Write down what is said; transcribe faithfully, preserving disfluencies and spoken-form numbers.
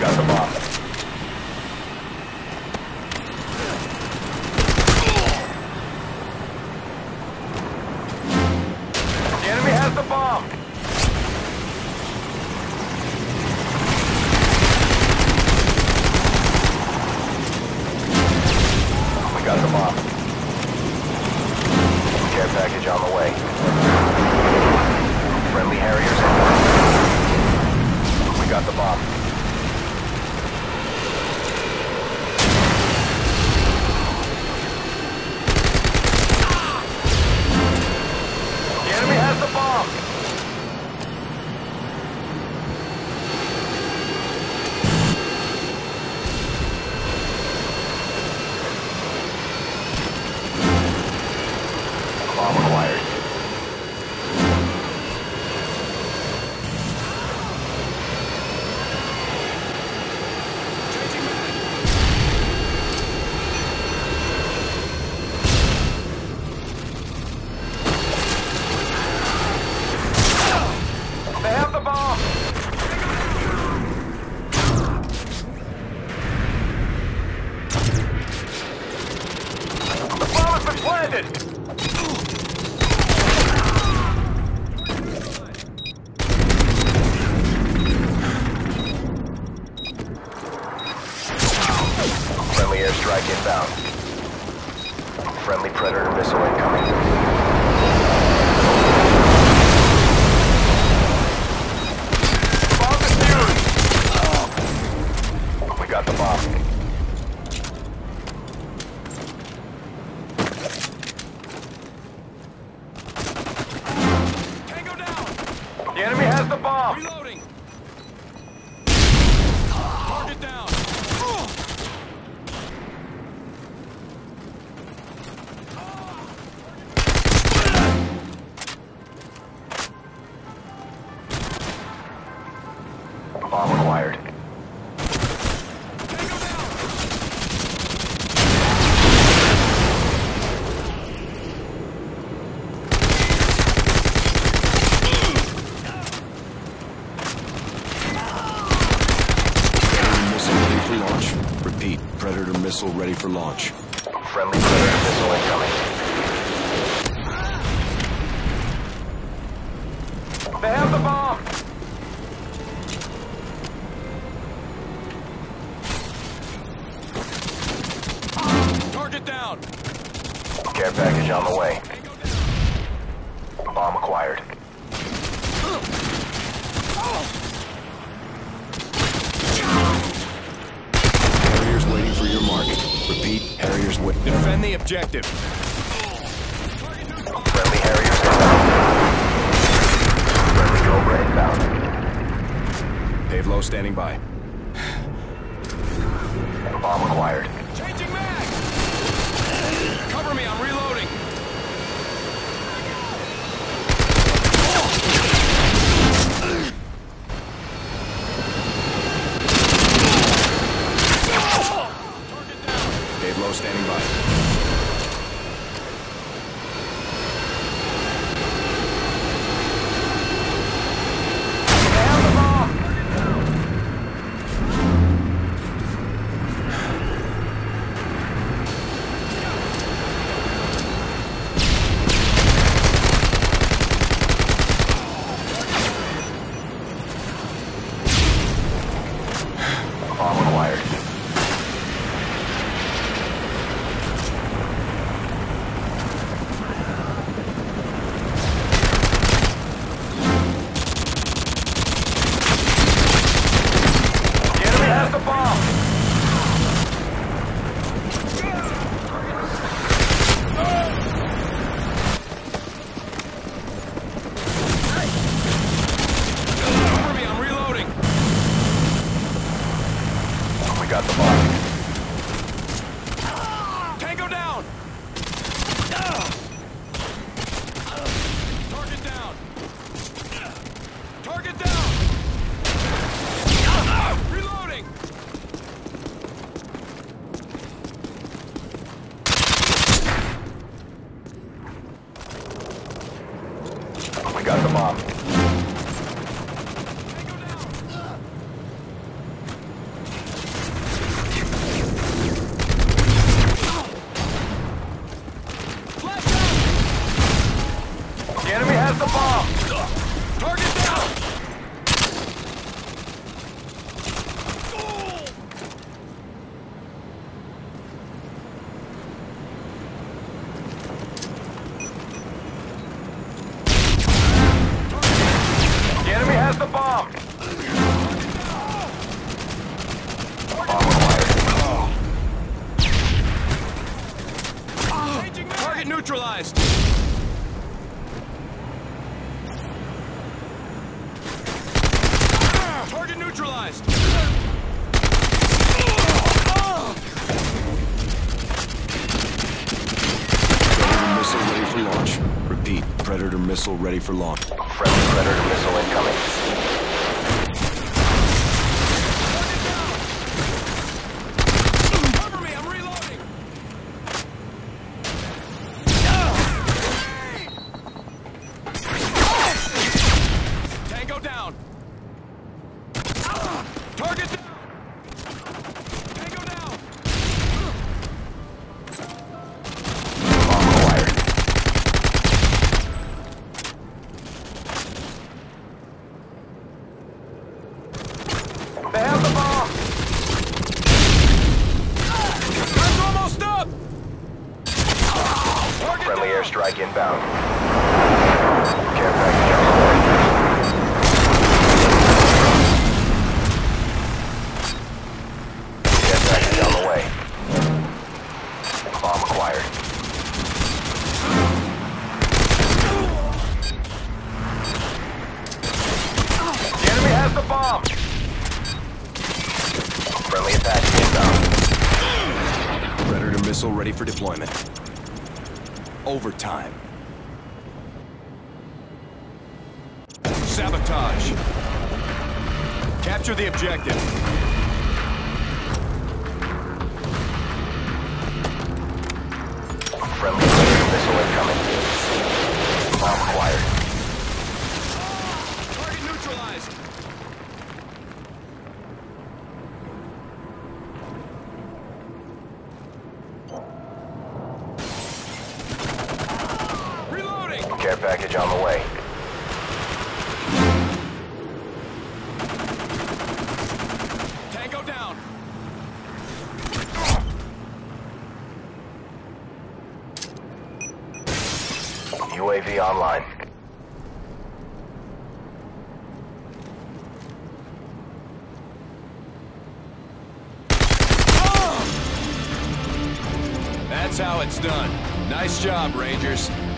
got the bomb. The enemy has the bomb. We got the bomb. Care package on the way. Friendly Harriers inbound. We got the bomb. The enemy has the bomb. Bomb acquired. They have the bomb! The bomb has been planted! Friendly airstrike inbound. Friendly Predator missile incoming. Got the bomb. Tango down. The enemy has the bomb. Reloading. Target down. Bomb acquired. Repeat, Predator missile ready for launch. Friendly Predator missile incoming. They have the bomb! Target down! Care package on the way. Bomb acquired. Waiting for your mark. Repeat, Harriers wait. Defend the objective. Friendly Harriers inbound. Friendly Cobra inbound. Dave Lowe standing by. Bomb acquired. Changing mag! Cover me, I'm reloading. Dave Lowe standing by. They have the bomb! the bomb! Bomb acquired. Target neutralized. Target neutralized. Predator missile ready for launch. Repeat, Predator missile ready for launch. Friendly Predator missile incoming. Cover me, I'm reloading. Tango down. Target down. Tango down. Bomb acquired. They have the bomb! That's almost up. Target Friendly down. airstrike inbound. Care package on the way. Care package on the way. Bomb acquired. The enemy has the bomb! Friendly Apache inbound. Predator missile ready for deployment. Overtime. Sabotage. Capture the objective. Friendly Predator missile incoming. Bomb acquired. Target neutralized. Reloading. Care package on the way. Tango down. U A V online. That's how it's done. Nice job, Rangers.